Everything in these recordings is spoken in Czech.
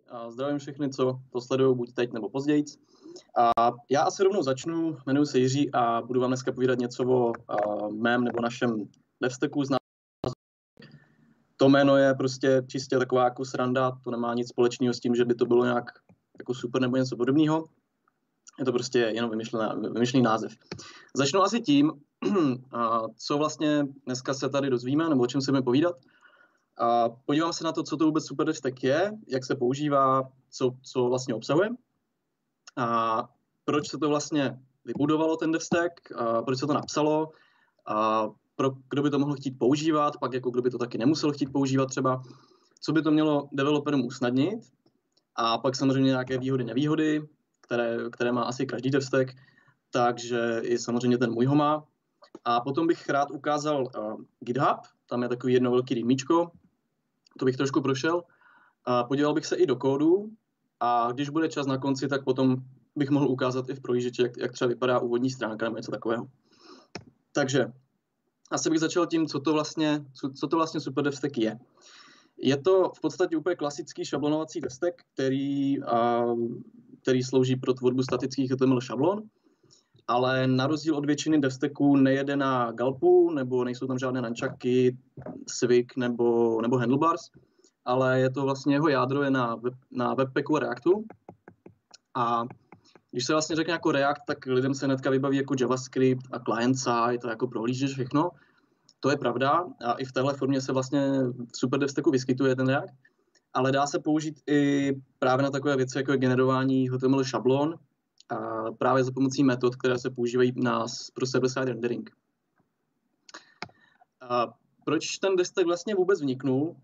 a zdravím všechny, co to sledují buď teď nebo později. A já asi rovnou začnu, jmenuji se Jiří a budu vám dneska povídat něco o mém nebo našem DevStacku. To jméno je prostě čistě taková jako sranda, to nemá nic společného s tím, že by to bylo nějak jako super nebo něco podobného. Je to prostě jenom vymyšlený název. Začnu asi tím, co vlastně dneska se tady dozvíme, nebo o čem se budeme povídat. Podívám se na to, co to vůbec Super DevStack je, jak se používá, co vlastně obsahuje, a proč se to vlastně vybudovalo, ten DevStack, proč se to napsalo, kdo by to mohl chtít používat, pak jako kdo by to taky nemusel chtít používat třeba, co by to mělo developerům usnadnit, a pak samozřejmě nějaké výhody, nevýhody, které má asi každý DevStack, takže i samozřejmě ten můj ho má. A potom bych rád ukázal GitHub, tam je takový jedno velký rýmíčko, to bych trošku prošel. Podíval bych se i do kódu a když bude čas na konci, tak potom bych mohl ukázat i v prohlížeči, jak třeba vypadá úvodní stránka nebo něco takového. Takže asi bych začal tím, co to vlastně Super DevStack je. Je to v podstatě úplně klasický šablonovací DevStack, který slouží pro tvorbu statických HTML šablon, ale na rozdíl od většiny DevStacků nejede na Gulpu, nebo nejsou tam žádné nunchucky, Swig nebo handlebars, ale je to vlastně jeho jádro je na Webpacku a Reactu. A když se vlastně řekne jako React, tak lidem se hnedka vybaví jako JavaScript a client-side, to jako prohlížeš všechno. To je pravda a i v téhle formě se vlastně v Super DevStacku vyskytuje ten React, ale dá se použít i právě na takové věci, jako je generování HTML šablon, a právě za pomocí metod, které se používají pro server-side rendering. Proč ten DevStack vlastně vůbec vzniknul?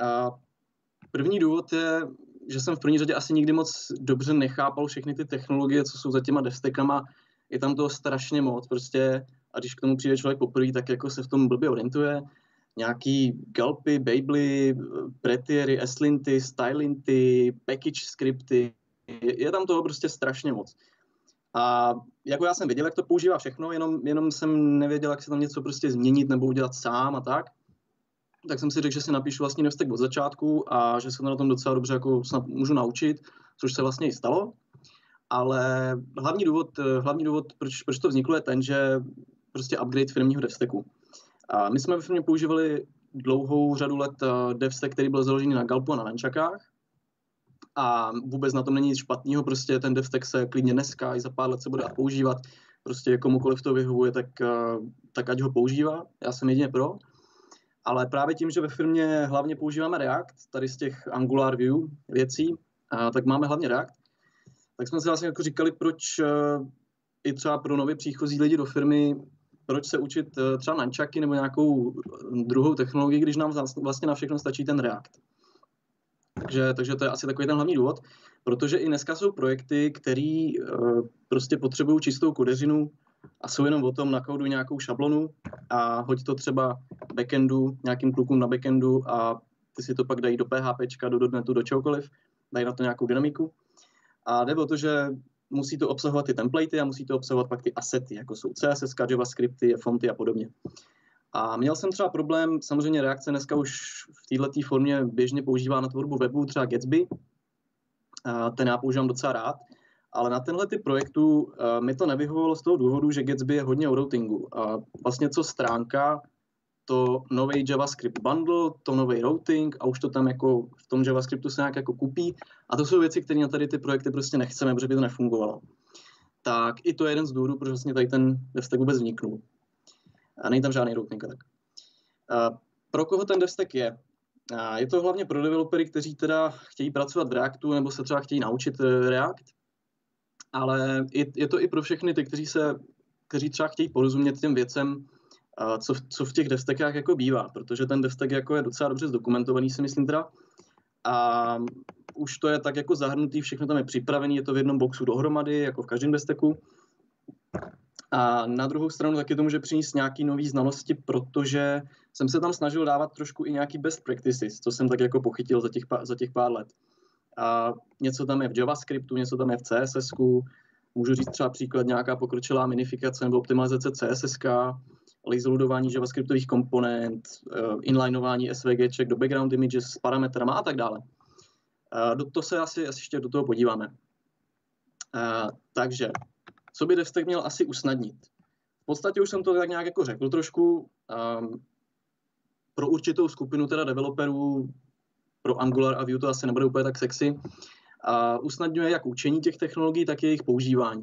První důvod je, že jsem v první řadě asi nikdy moc dobře nechápal všechny ty technologie, co jsou za těma DevStackama. Je tam toho strašně moc prostě, a když k tomu přijde člověk poprvé, tak jako se v tom blbě orientuje. Nějaký gulpy, babely, pretiery, slinty, stylinty, package scripty, je tam toho prostě strašně moc. A jako já jsem věděl, jak to používá všechno, jenom jsem nevěděl, jak se tam něco prostě změnit nebo udělat sám a tak. Tak jsem si řekl, že si napíšu vlastní DevStack od začátku a že se to na tom docela dobře jako snad můžu naučit, což se vlastně i stalo. Ale hlavní důvod, proč to vzniklo, je ten, že prostě upgrade firmního DevStacku. A my jsme ve firmě používali dlouhou řadu let DevStack, který byl založený na Gulpu a na nunchuckách. A vůbec na tom není nic špatného, prostě ten DevStack se klidně dneska i za pár let se bude používat. Prostě komukoliv to vyhovuje, tak ať ho používá. Já jsem jedině pro. Ale právě tím, že ve firmě hlavně používáme React, tady z těch Angular Vue věcí, tak máme hlavně React, tak jsme si vlastně jako říkali, proč i třeba pro nově příchozí lidi do firmy, proč se učit třeba nunchucky nebo nějakou druhou technologii, když nám vlastně na všechno stačí ten React. Takže to je asi takový ten hlavní důvod, protože i dneska jsou projekty, které prostě potřebují čistou kodeřinu a jsou jenom o tom, nakóduj nějakou šablonu a hoď to třeba backendu, nějakým klukům na backendu a ty si to pak dají do PHPčka, do .NETu, do čehokoliv, dají na to nějakou dynamiku. A jde o to, že musí to obsahovat ty templatey a musí to obsahovat pak ty asety, jako jsou CSS, JavaScripty, fonty a podobně. A měl jsem třeba problém, samozřejmě Reakce dneska už v této formě běžně používá na tvorbu webu, třeba Gatsby, ten já používám docela rád, ale na tenhle typ projektu mi to nevyhovovalo z toho důvodu, že Gatsby je hodně o routingu. A vlastně co stránka, to nový JavaScript bundle, to nový routing a už to tam jako v tom JavaScriptu se nějak jako kupí. A to jsou věci, které na tady ty projekty prostě nechceme, protože by to nefungovalo. Tak i to je jeden z důvodů, proč vlastně tady ten DevStack vůbec vzniknul. A není tam žádný routing. Tak. Pro koho ten DevStack je? Je to hlavně pro developery, kteří teda chtějí pracovat v Reactu nebo se třeba chtějí naučit React, ale je to i pro všechny ty, kteří třeba chtějí porozumět těm věcem, co v těch DevStackách jako bývá, protože ten DevStack jako je docela dobře zdokumentovaný, si myslím teda. A už to je tak jako zahrnutý, všechno tam je připravený, je to v jednom boxu dohromady, jako v každém DevStacku. A na druhou stranu taky to může přinést nějaké nové znalosti, protože jsem se tam snažil dávat trošku i nějaký best practices, co jsem tak jako pochytil za těch pár let. A něco tam je v JavaScriptu, něco tam je v CSSku, můžu říct třeba příklad nějaká pokročilá minifikace nebo optimalizace CSSK, laserloadování javascriptových komponent, inlinování SVGček do background images s parametrama a tak dále. To se asi ještě do toho podíváme. Takže, co by DevStack měl asi usnadnit? V podstatě už jsem to tak nějak jako řekl trošku. Pro určitou skupinu teda developerů, pro Angular a Vue to asi nebude úplně tak sexy, usnadňuje jak učení těch technologií, tak jejich používání.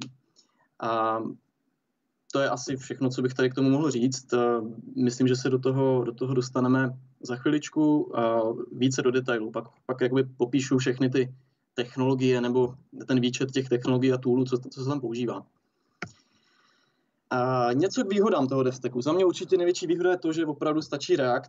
To je asi všechno, co bych tady k tomu mohl říct. Myslím, že se do toho dostaneme za chviličku více do detailů. Pak jakoby popíšu všechny ty technologie nebo ten výčet těch technologií a toolů, co se tam používá. Něco k výhodám toho DevStacku. Za mě určitě největší výhoda je to, že opravdu stačí React,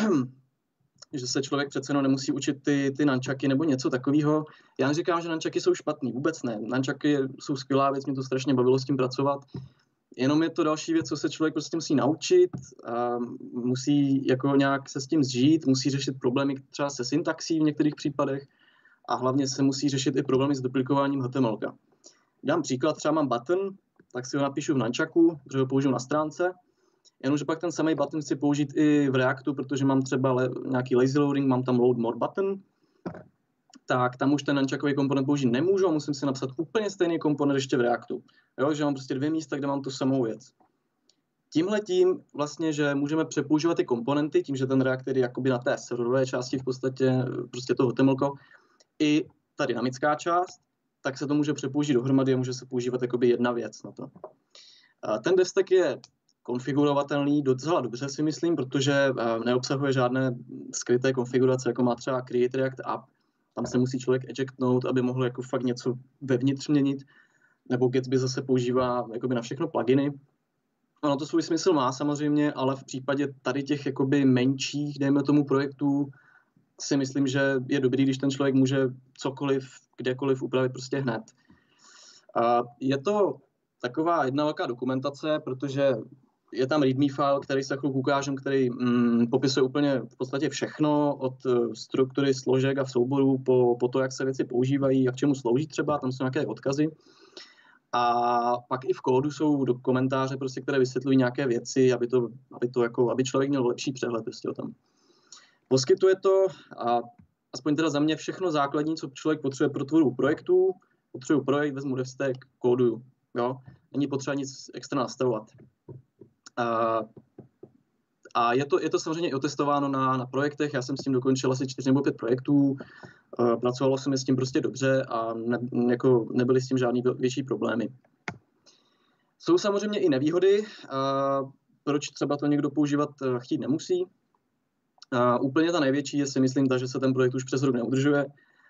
že se člověk přece nemusí učit ty nunchucky nebo něco takového. Já neříkám, že nunchucky jsou špatný, vůbec ne. Nunchucky jsou skvělá věc, mě to strašně bavilo s tím pracovat. Jenom je to další věc, co se člověk prostě musí naučit, musí jako nějak se s tím zžít, musí řešit problémy třeba se syntaxí v některých případech a hlavně se musí řešit i problémy s duplikováním HTML. Dám příklad, třeba mám button, tak si ho napíšu v nunchucku, protože ho použiju na stránce, jenomže pak ten samý button chci použít i v Reactu, protože mám třeba nějaký lazy loading, mám tam load more button, tak tam už ten nunchuckový komponent použít nemůžu a musím si napsat úplně stejný komponent ještě v Reactu. Jo, že mám prostě 2 místa, kde mám tu samou věc. Tímhletím vlastně, že můžeme přepoužívat ty komponenty, tím, že ten React je jakoby na té serverové části v podstatě prostě toho HTML, i ta dynamická část, tak se to může přepoužít dohromady a může se používat jakoby jedna věc na to. Ten DevStack je konfigurovatelný docela dobře, si myslím, protože neobsahuje žádné skryté konfigurace, jako má třeba Create React App. Tam se musí člověk ejectnout, aby mohl jako fakt něco vevnitř měnit, nebo Gatsby zase používá jakoby na všechno pluginy. Ono to svůj smysl má samozřejmě, ale v případě tady těch jakoby menších, dejme tomu, projektů, si myslím, že je dobrý, když ten člověk může cokoliv, kdekoliv upravit prostě hned. Je to taková jedna velká dokumentace, protože je tam readme file, který se chvilku ukážem, který popisuje úplně v podstatě všechno, od struktury složek a souborů po to, jak se věci používají a k čemu slouží třeba, tam jsou nějaké odkazy. A pak i v kódu jsou do komentáře, prostě, které vysvětlují nějaké věci, aby člověk měl lepší přehled prostě o tom. Poskytuje to, a aspoň teda za mě, všechno základní, co člověk potřebuje pro tvorbu projektů. Potřebuji projekt, vezmu DevStack, kóduju. Jo? Není potřeba nic extra nastavovat. A je to samozřejmě i otestováno na projektech. Já jsem s tím dokončil asi 4 nebo 5 projektů. Pracovalo se mi s tím prostě dobře a nebyly s tím žádný větší problémy. Jsou samozřejmě i nevýhody, proč třeba to někdo používat chtít nemusí. Úplně ta největší je, si myslím, že se ten projekt už přes rok neudržuje.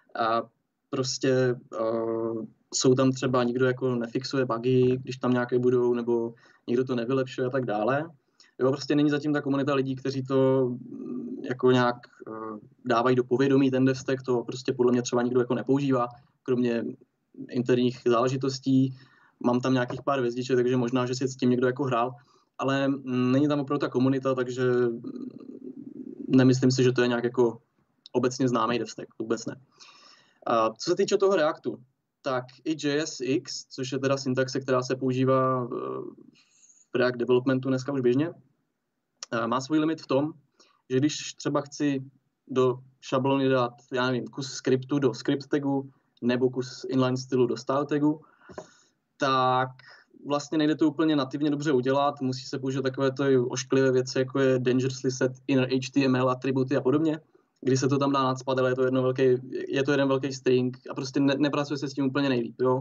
Prostě jsou tam třeba, nikdo jako nefixuje bugy, když tam nějaké budou, nebo někdo to nevylepšuje a tak dále. Jo, prostě není zatím ta komunita lidí, kteří to jako nějak dávají do povědomí, ten DevStack, to prostě podle mě třeba nikdo jako nepoužívá, kromě interních záležitostí. Mám tam nějakých pár hvězdiček, takže možná, že si s tím někdo jako hrál, ale není tam opravdu ta komunita, takže nemyslím si, že to je nějak jako obecně známý DevStack, vůbec ne. Co se týče toho Reactu, tak i JSX, což je teda syntaxe, která se používá v React developmentu dneska už běžně, má svůj limit v tom, že když třeba chci do šablony dát, já nevím, kus skriptu do script tagu nebo kus inline stylu do style tagu, tak vlastně nejde to úplně nativně dobře udělat, musí se použít takové to ošklivé věci, jako je dangerously set inner HTML atributy a podobně, kdy se to tam dá nacpat, ale je to jeden velký string a prostě nepracuje se s tím úplně nejlíp. Jo?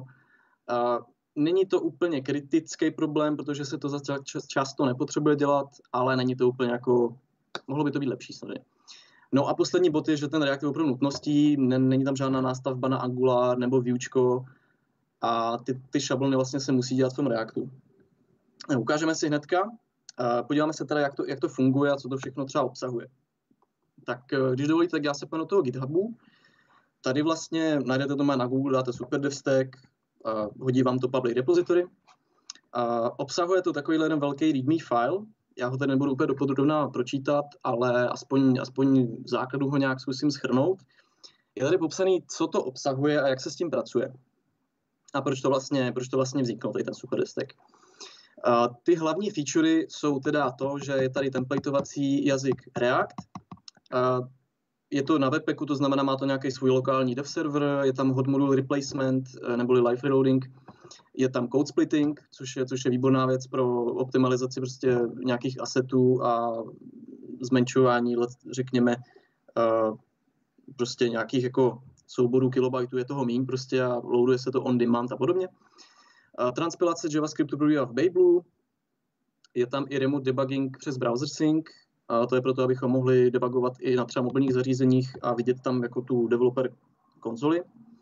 Není to úplně kritický problém, protože se to často nepotřebuje dělat, ale není to úplně jako, mohlo by to být lepší samozřejmě. No a poslední bod je, že ten React je opravdu nutností, není tam žádná nástavba na Angular nebo Vuečko a ty šablony vlastně se musí dělat v tom Reactu. Ukážeme si hnedka, podíváme se teda, jak to funguje a co to všechno třeba obsahuje. Tak když dovolíte, tak já se půjdu do toho GitHubu. Tady vlastně najdete to na Google, dáte super DevStack, hodí vám to public repository. Obsahuje to takový jeden velký readme file. Já ho tady nebudu úplně dopodrobna pročítat, ale aspoň v základu ho nějak zkusím shrnout. Je tady popsaný, co to obsahuje a jak se s tím pracuje. A proč to vlastně vzniklo, tady ten super DevStack. Ty hlavní featurey jsou teda to, že je tady templatovací jazyk React. Je to na Webpacku, to znamená, má to nějaký svůj lokální dev server, je tam hot module replacement neboli live reloading, je tam code splitting, což je výborná věc pro optimalizaci prostě nějakých asetů a zmenšování, řekněme, prostě nějakých jako souborů kilobajtů, je toho míň prostě a loaduje se to on demand a podobně. Transpilace JavaScriptu probíhá v Babelu, je tam i remote debugging přes browser sync, a to je proto, abychom mohli debugovat i na třeba mobilních zařízeních a vidět tam jako tu developer konzoli.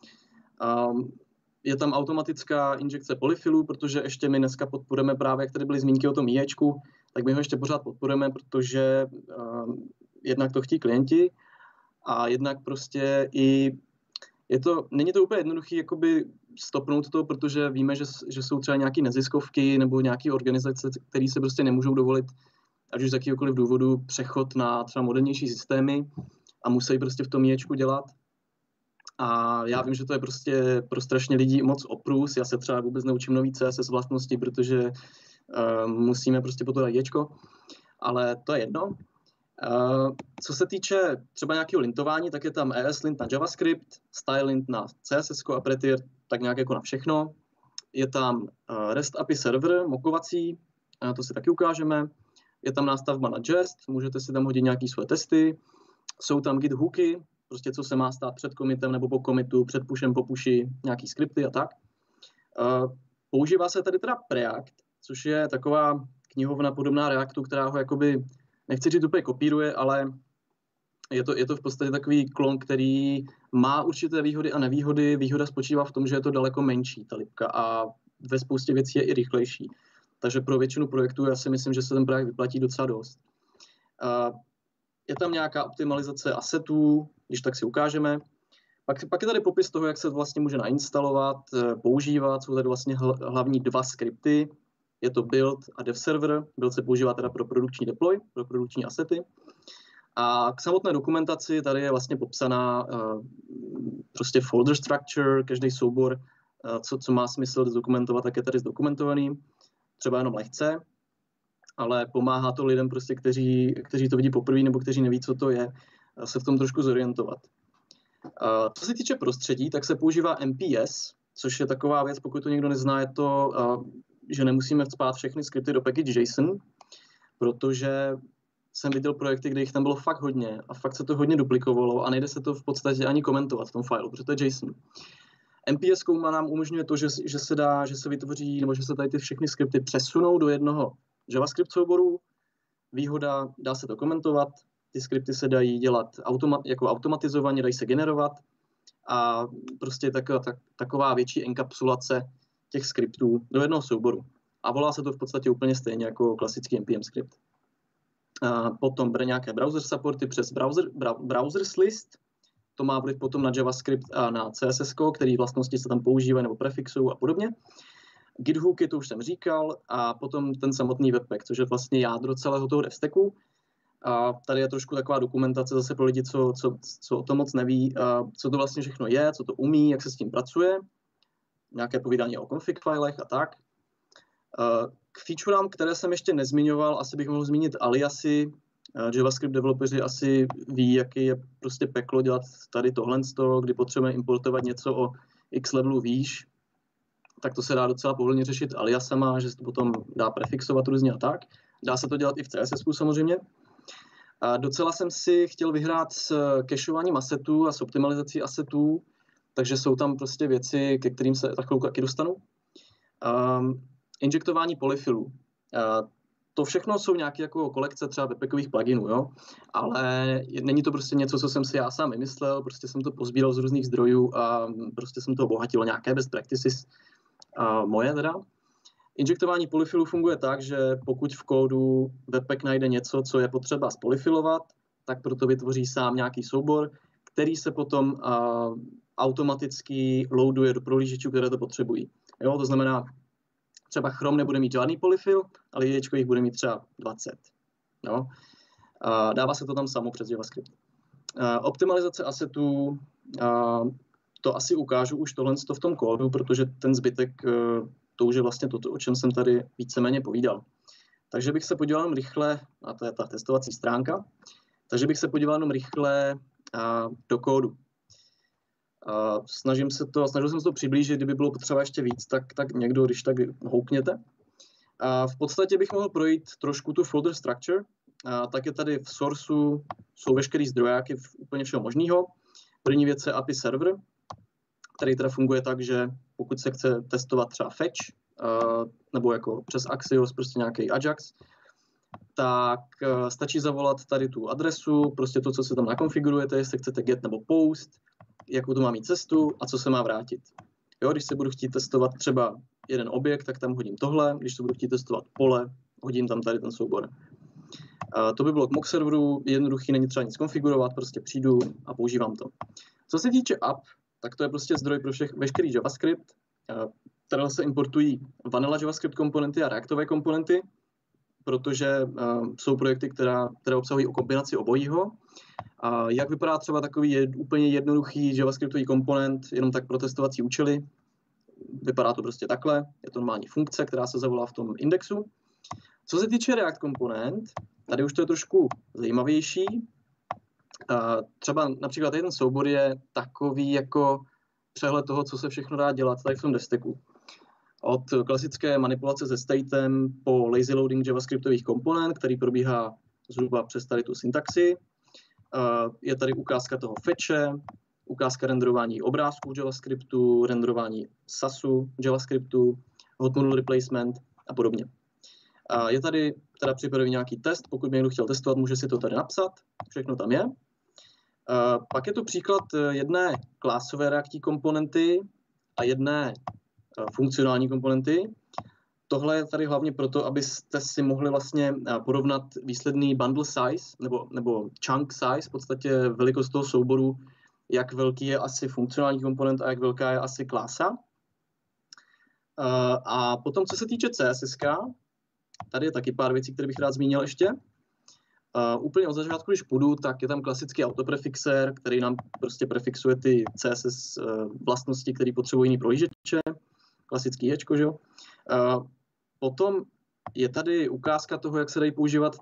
Je tam automatická injekce polyfilů, protože ještě my dneska podporujeme právě, jak tady byly zmínky o tom IEčku, tak my ho ještě pořád podporujeme, protože jednak to chtějí klienti a jednak prostě i není to úplně jednoduché jakoby stopnout to, protože víme, že jsou třeba nějaké neziskovky nebo nějaké organizace, které se prostě nemůžou dovolit, ať už z jakýhokoliv důvodu, přechod na třeba modernější systémy a musí prostě v tom IEčku dělat. A já vím, že to je prostě pro strašně lidí moc oprus. Já se třeba vůbec neučím nový CSS vlastnosti, protože musíme prostě potom dát IEčko. Ale to je jedno. Co se týče třeba nějakého lintování, tak je tam ESLint na JavaScript, StyleLint na CSS a Prettier, tak nějak jako na všechno. Je tam REST API server, mokovací, to si taky ukážeme. Je tam nástavba na Jest, můžete si tam hodit nějaké své testy. Jsou tam git hooky, prostě co se má stát před commitem nebo po commitu, před pushem, po pushi, nějaký skripty a tak. Používá se tady teda Preact, což je taková knihovna podobná Reactu, která ho jakoby, nechci říct úplně kopíruje, ale je to v podstatě takový klon, který má určité výhody a nevýhody. Výhoda spočívá v tom, že je to daleko menší, ta libka, a ve spoustě věcí je i rychlejší. Takže pro většinu projektů já si myslím, že se ten Preact vyplatí docela dost. Je tam nějaká optimalizace asetů, když tak si ukážeme. Pak je tady popis toho, jak se to vlastně může nainstalovat, používat. Jsou tady vlastně hlavní dva skripty. Je to build a dev server. Build se používá teda pro produkční deploy, pro produkční asety. A k samotné dokumentaci tady je vlastně popsaná prostě folder structure, každý soubor, co má smysl zdokumentovat, tak je tady zdokumentovaný. Třeba jenom lehce, ale pomáhá to lidem, prostě, kteří to vidí poprvé nebo kteří neví, co to je, se v tom trošku zorientovat. Co se týče prostředí, tak se používá MPS, což je taková věc, pokud to někdo nezná, je to, že nemusíme vcpát všechny skripty do package.json, protože jsem viděl projekty, kde jich tam bylo fakt hodně a fakt se to hodně duplikovalo a nejde se to v podstatě ani komentovat v tom failu, protože to je JSON. MPS nám umožňuje to, že se vytvoří, nebo že se tady ty všechny skripty přesunou do jednoho JavaScript souboru. Výhoda, dá se to komentovat, ty skripty se dají dělat jako automatizovaně, dají se generovat a prostě taková větší enkapsulace těch skriptů do jednoho souboru. A volá se to v podstatě úplně stejně jako klasický npm skript. Potom bude nějaké browser supporty přes browsers list. To má vliv potom na JavaScript a na CSS, který vlastnosti se tam používají nebo prefixují a podobně. Git hooky, to už jsem říkal, a potom ten samotný webpack, což je vlastně jádro celého toho devstacku. A tady je trošku taková dokumentace zase pro lidi, co o tom moc neví, co to vlastně všechno je, co to umí, jak se s tím pracuje, nějaké povídání o config filech a tak. K featurám, které jsem ještě nezmiňoval, asi bych mohl zmínit aliasy. JavaScript developeři asi ví, jaký je prostě peklo dělat tady tohle, kdy potřebujeme importovat něco o x levelu výš, tak to se dá docela pohodlně řešit aliasama, že se to potom dá prefixovat různě a tak. Dá se to dělat i v CSS samozřejmě. A docela jsem si chtěl vyhrát s cacheováním asetů a s optimalizací asetů, takže jsou tam prostě věci, ke kterým se za chvilku taky dostanu. Injektování polyfilů. To všechno jsou nějaké jako kolekce třeba webpackových pluginů, jo? Ale není to prostě něco, co jsem si já sám vymyslel, prostě jsem to pozbíral z různých zdrojů a prostě jsem to obohatil nějaké best practices moje teda. Injektování polyfilů funguje tak, že pokud v kódu webpack najde něco, co je potřeba spolyfilovat, tak proto vytvoří sám nějaký soubor, který se potom automaticky loaduje do prohlížečů, které to potřebují. Jo? To znamená, třeba Chrome nebude mít žádný polyfil, ale IEčko jich bude mít třeba 20. Jo? Dává se to tam samo přes JavaScript. Optimalizace asetů, to asi ukážu už tohle v tom kódu, protože ten zbytek, to už je vlastně to, o čem jsem tady víceméně povídal. Takže bych se podíval jenom rychle, a to je ta testovací stránka, takže bych se podíval jenom rychle do kódu. Snažil jsem se to přiblížit, kdyby bylo potřeba ještě víc, tak někdo, když tak houkněte. V podstatě bych mohl projít trošku tu folder structure. Tak je tady v sourceu, jsou veškerý zdrojáky úplně všeho možného. První věc je API server, který teda funguje tak, že pokud se chce testovat třeba fetch, nebo jako přes Axios, prostě nějaký Ajax, tak stačí zavolat tady tu adresu, prostě to, co se tam nakonfigurujete, jestli chcete get nebo post, jakou to má mít cestu a co se má vrátit. Jo, když se budu chtít testovat třeba jeden objekt, tak tam hodím tohle, když se budu chtít testovat pole, hodím tam tady ten soubor. To by bylo k mock serveru, jednoduchý, není třeba nic konfigurovat, prostě přijdu a používám to. Co se týče app, tak to je prostě zdroj pro veškerý JavaScript, které se importují vanilla JavaScript komponenty a Reactové komponenty, protože jsou projekty, které obsahují kombinaci obojího. Jak vypadá třeba takový úplně jednoduchý JavaScriptový komponent, jenom tak pro testovací účely? Vypadá to prostě takhle, je to normální funkce, která se zavolá v tom indexu. Co se týče React komponent, tady už to je trošku zajímavější. Třeba například ten soubor je takový jako přehled toho, co se všechno dá dělat tady v tom devstacku. Od klasické manipulace se statem po lazy loading javascriptových komponent, který probíhá zhruba přes tady tu syntaxi. Je tady ukázka toho fetche, ukázka renderování obrázků v JavaScriptu, renderování SASu v JavaScriptu, hot model replacement a podobně. Je tady teda připravený nějaký test, pokud by někdo chtěl testovat, může si to tady napsat, všechno tam je. Pak je to příklad jedné klásové reaktní komponenty a jedné funkcionální komponenty. Tohle je tady hlavně proto, abyste si mohli vlastně porovnat výsledný bundle size nebo chunk size, v podstatě velikost toho souboru, jak velký je asi funkcionální komponent a jak velká je asi klasa. A potom, co se týče CSS, tady je taky pár věcí, které bych rád zmínil ještě. Úplně od začátku, když půjdu, tak je tam klasický autoprefixer, který nám prostě prefixuje ty CSS vlastnosti, které potřebují jiný prohlížeče. Klasický ječko, že jo. Potom je tady ukázka toho, jak se dají používat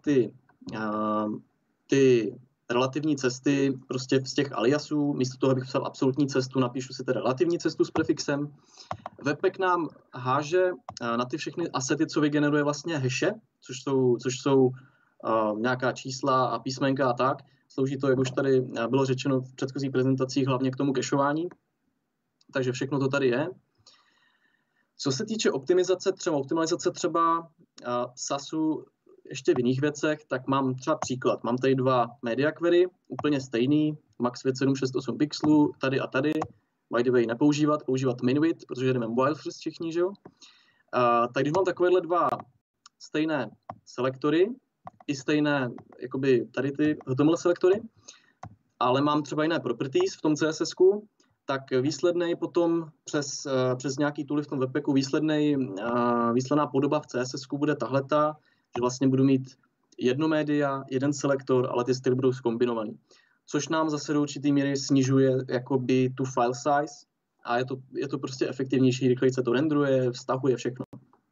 ty relativní cesty prostě z těch aliasů. Místo toho, abych psal absolutní cestu, napíšu si tedy relativní cestu s prefixem. Webpack nám háže na ty všechny asety, co vygeneruje vlastně hashe, což jsou nějaká čísla a písmenka a tak. Slouží to, jak už tady bylo řečeno v předchozích prezentacích, hlavně k tomu cacheování. Takže všechno to tady je. Co se týče optimalizace třeba SASu ještě v jiných věcech, tak mám třeba příklad. Mám tady dva media query, úplně stejný, max width 768 pixelů, tady a tady. By the way, používat min width, protože jdeme mobile first všichni, že jo? Tak když mám takovéhle dva stejné selektory, i stejné, jakoby tady ty HTML selektory, ale mám třeba jiné properties v tom CSS-ku, tak výslednej potom přes nějaký tooly v tom webpacku výsledná podoba v CSS-ku bude tahleta, že vlastně budu mít jedno média, jeden selektor, ale ty styly budou zkombinovaný. Což nám zase do určitý míry snižuje jakoby tu file size a je to prostě efektivnější, rychleji se to renderuje, vztahuje všechno.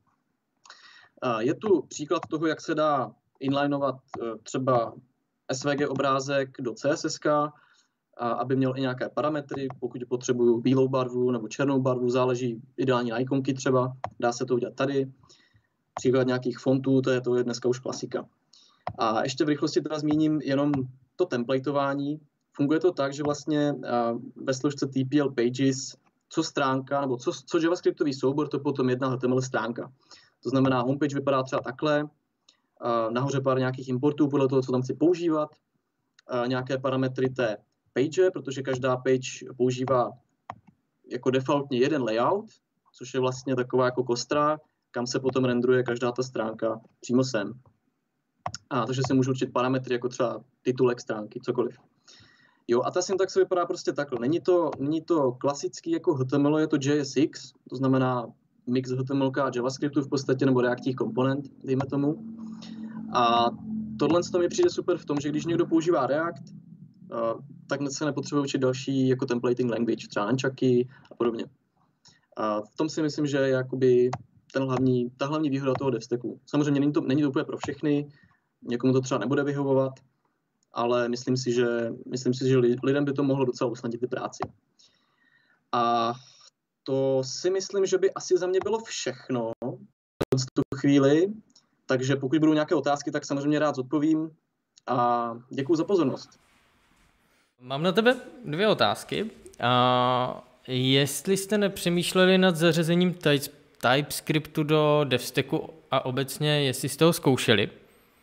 Je tu příklad toho, jak se dá inlinovat třeba SVG obrázek do CSS-ka, aby měl i nějaké parametry, pokud potřebuju bílou barvu nebo černou barvu, záleží ideálně na ikonky třeba, dá se to udělat tady. Příklad nějakých fontů, to je dneska už klasika. A ještě v rychlosti teda zmíním jenom to templateování. Funguje to tak, že vlastně ve složce TPL Pages, co stránka, nebo co javascriptový soubor, to potom jedna HTML stránka. To znamená, homepage vypadá třeba takhle, nahoře pár nějakých importů podle toho, co tam chci používat, nějaké parametry té page, protože každá page používá jako defaultně jeden layout, což je vlastně taková jako kostra, kam se potom rendruje každá ta stránka přímo sem. Takže si můžu určit parametry, jako třeba titulek stránky, cokoliv. Jo, a ta syntaxe vypadá prostě takhle. Není to klasický jako HTML, je to JSX, to znamená mix HTML a JavaScriptu v podstatě, nebo reaktních komponent, dejme tomu. A tohle mi přijde super v tom, že když někdo používá React, tak se nepotřebuje učit další jako templating language, třeba Nunchucky a podobně. V tom si myslím, že je jakoby ta hlavní výhoda toho devstacku. Samozřejmě není to úplně pro všechny, někomu to třeba nebude vyhovovat, ale myslím si, že lidem by to mohlo docela usnadnit ty práci. A to si myslím, že by asi za mě bylo všechno v tu chvíli, takže pokud budou nějaké otázky, tak samozřejmě rád zodpovím a děkuji za pozornost. Mám na tebe 2 otázky. Jestli jste nepřemýšleli nad zařazením TypeScriptu do DevStacku a obecně, jestli jste ho zkoušeli?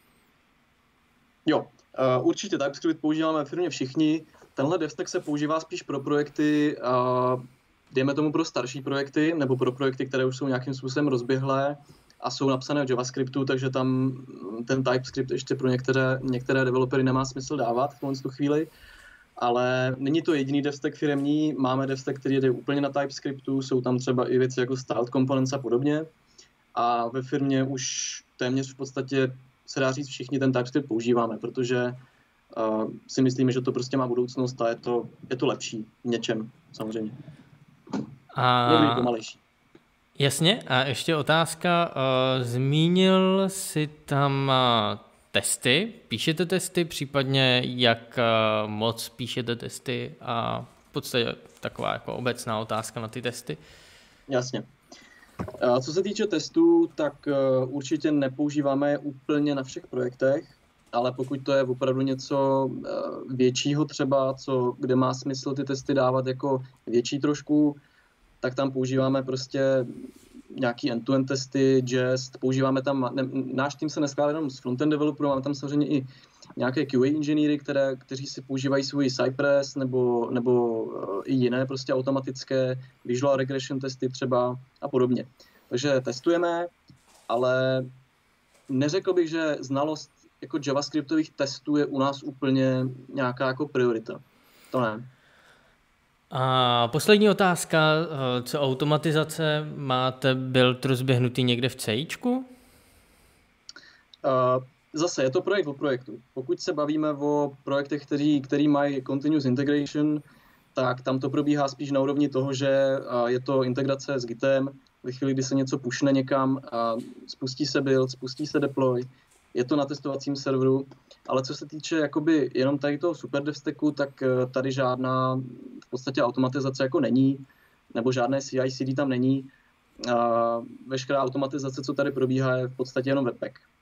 Jo, určitě TypeScript používáme ve firmě všichni. Tenhle DevStack se používá spíš pro projekty, dejme tomu pro starší projekty, nebo pro projekty, které už jsou nějakým způsobem rozběhlé a jsou napsané v JavaScriptu, takže tam ten TypeScript ještě pro některé developery nemá smysl dávat v tu chvíli. Ale není to jediný DevStack firemní, máme DevStack, který jde úplně na TypeScriptu, jsou tam třeba i věci jako styled components a podobně. A ve firmě už téměř v podstatě se dá říct všichni ten TypeScript používáme, protože si myslíme, že to prostě má budoucnost a je to lepší v něčem, samozřejmě. Někdy pomalejší. Jasně, a ještě otázka. Zmínil jsi tam testy, píšete testy, případně jak moc píšete testy a v podstatě taková jako obecná otázka na ty testy. Jasně. Co se týče testů, tak určitě nepoužíváme je úplně na všech projektech, ale pokud to je opravdu něco většího třeba, kde má smysl ty testy dávat jako větší trošku, tak tam používáme prostě nějaký end-to-end testy, Jest, používáme tam, náš tým se neskládá jenom z frontend developerů, máme tam samozřejmě i nějaké QA inženýry, kteří si používají svůj Cypress nebo i jiné prostě automatické visual regression testy třeba a podobně. Takže testujeme, ale neřekl bych, že znalost jako javascriptových testů je u nás úplně nějaká jako priorita. To ne. A poslední otázka, co automatizace, máte build rozběhnutý někde v CIčku? Zase je to projekt od projektu. Pokud se bavíme o projektech, který mají continuous integration, tak tam to probíhá spíš na úrovni toho, že je to integrace s Gitem. Ve chvíli, kdy se něco pušne někam, spustí se build, spustí se deploy, je to na testovacím serveru, ale co se týče jakoby jenom tady toho super devstacku, tak tady žádná v podstatě automatizace jako není, nebo žádné CI/CD tam není. Veškerá automatizace, co tady probíhá, je v podstatě jenom webpack.